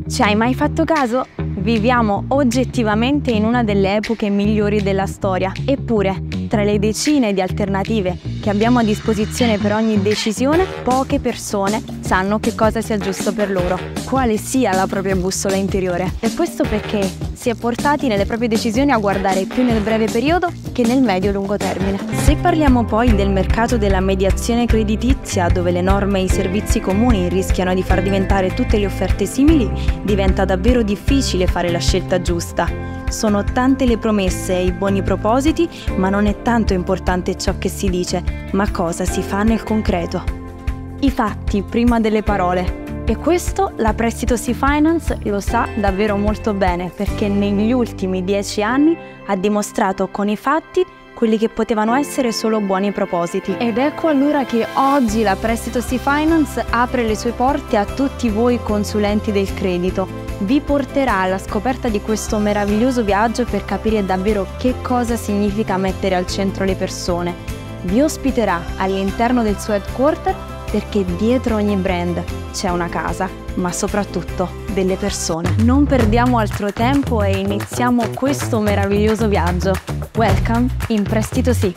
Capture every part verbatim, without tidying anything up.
Ci hai mai fatto caso? Viviamo oggettivamente in una delle epoche migliori della storia, eppure, tra le decine di alternative che abbiamo a disposizione per ogni decisione, poche persone sanno che cosa sia giusto per loro, quale sia la propria bussola interiore. E questo perché si è portati nelle proprie decisioni a guardare più nel breve periodo che nel medio-lungo termine. Se parliamo poi del mercato della mediazione creditizia, dove le norme e i servizi comuni rischiano di far diventare tutte le offerte simili, diventa davvero difficile fare la scelta giusta. Sono tante le promesse e i buoni propositi, ma non è tanto importante ciò che si dice, ma cosa si fa nel concreto. I fatti prima delle parole. E questo la Prestito-Sì Finance lo sa davvero molto bene, perché negli ultimi dieci anni ha dimostrato con i fatti quelli che potevano essere solo buoni propositi. Ed ecco allora che oggi la Prestito-Sì Finance apre le sue porte a tutti voi consulenti del credito. Vi porterà alla scoperta di questo meraviglioso viaggio per capire davvero che cosa significa mettere al centro le persone. Vi ospiterà all'interno del suo headquarter perché dietro ogni brand c'è una casa, ma soprattutto delle persone. Non perdiamo altro tempo e iniziamo questo meraviglioso viaggio. Welcome in Prestito-Sì!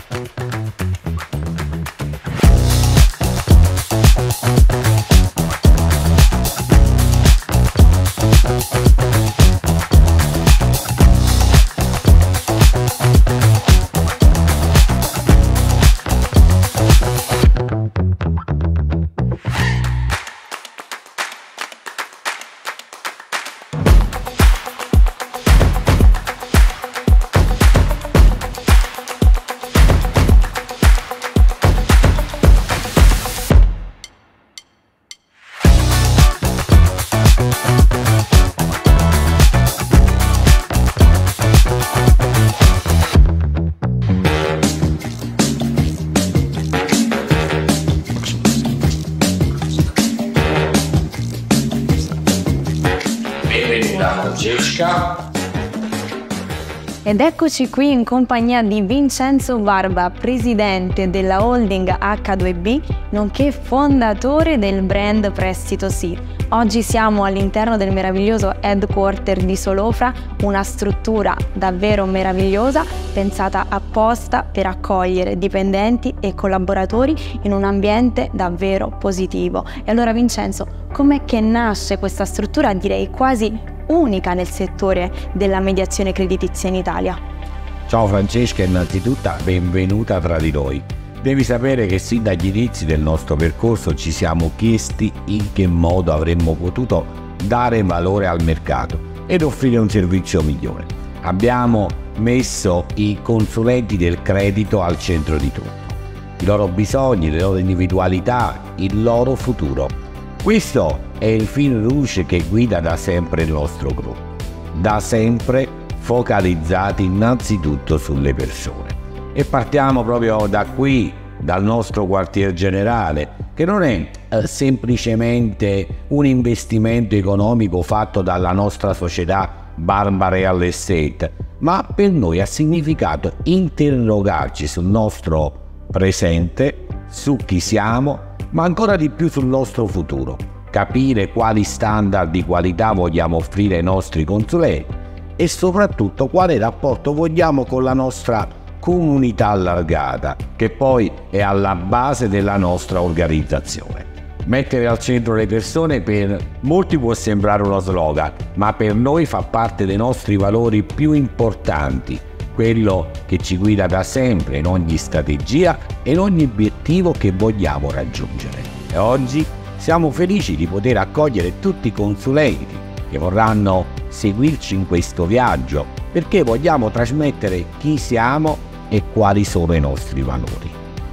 Francesca. Ed eccoci qui in compagnia di Vincenzo Barba, presidente della holding acca due bi, nonché fondatore del brand Prestito-Sì. Oggi siamo all'interno del meraviglioso headquarter di Solofra, una struttura davvero meravigliosa, pensata apposta per accogliere dipendenti e collaboratori in un ambiente davvero positivo. E allora Vincenzo, com'è che nasce questa struttura, direi quasi unica nel settore della mediazione creditizia in Italia? Ciao Francesca, innanzitutto benvenuta tra di noi. Devi sapere che sin dagli inizi del nostro percorso ci siamo chiesti in che modo avremmo potuto dare valore al mercato ed offrire un servizio migliore. Abbiamo messo i consulenti del credito al centro di tutto, i loro bisogni, le loro individualità, il loro futuro. Questo è il fil rouge che guida da sempre il nostro gruppo, da sempre focalizzati innanzitutto sulle persone. E partiamo proprio da qui, dal nostro quartier generale, che non è eh, semplicemente un investimento economico fatto dalla nostra società Barba Real Estate, ma per noi ha significato interrogarci sul nostro presente, su chi siamo, ma ancora di più sul nostro futuro, capire quali standard di qualità vogliamo offrire ai nostri consulenti e soprattutto quale rapporto vogliamo con la nostra comunità allargata, che poi è alla base della nostra organizzazione. Mettere al centro le persone per molti può sembrare uno slogan, ma per noi fa parte dei nostri valori più importanti, quello che ci guida da sempre in ogni strategia e in ogni obiettivo che vogliamo raggiungere. E oggi siamo felici di poter accogliere tutti i consulenti che vorranno seguirci in questo viaggio, perché vogliamo trasmettere chi siamo e quali sono i nostri valori.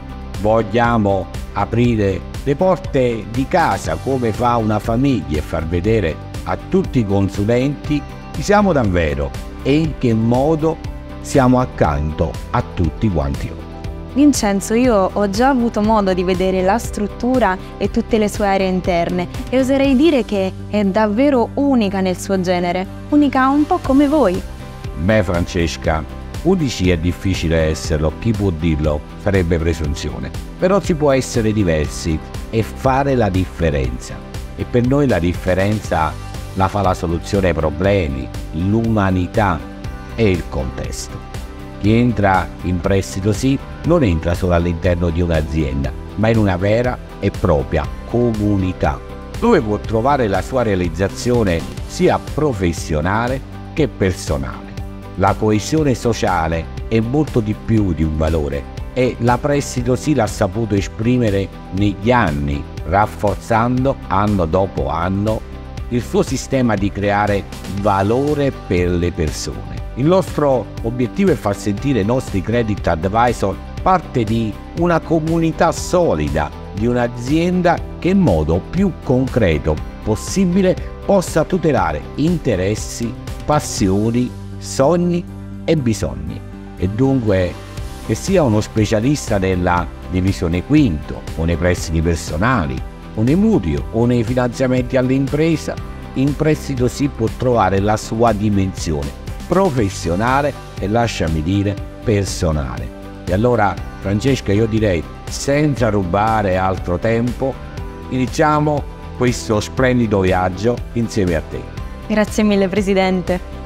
Vogliamo aprire le porte di casa come fa una famiglia e far vedere a tutti i consulenti chi siamo davvero e in che modo siamo accanto a tutti quanti loro. Vincenzo, io ho già avuto modo di vedere la struttura e tutte le sue aree interne e oserei dire che è davvero unica nel suo genere, unica un po' come voi. Beh Francesca, unici è difficile esserlo, chi può dirlo sarebbe presunzione, però si può essere diversi e fare la differenza, e per noi la differenza la fa la soluzione ai problemi, l'umanità e il contesto. Chi entra in prestito sì non entra solo all'interno di un'azienda, ma in una vera e propria comunità, dove può trovare la sua realizzazione sia professionale che personale. La coesione sociale è molto di più di un valore e la Prestito Sì l'ha saputo esprimere negli anni, rafforzando anno dopo anno il suo sistema di creare valore per le persone. Il nostro obiettivo è far sentire i nostri credit advisor parte di una comunità solida, di un'azienda che in modo più concreto possibile possa tutelare interessi, passioni, sogni e bisogni. E dunque che sia uno specialista nella divisione quinto o nei prestiti personali o nei mutui o nei finanziamenti all'impresa, in Prestito Sì può trovare la sua dimensione professionale e, lasciami dire, personale. E allora, Francesca, io direi, senza rubare altro tempo, iniziamo questo splendido viaggio insieme a te. Grazie mille, Presidente.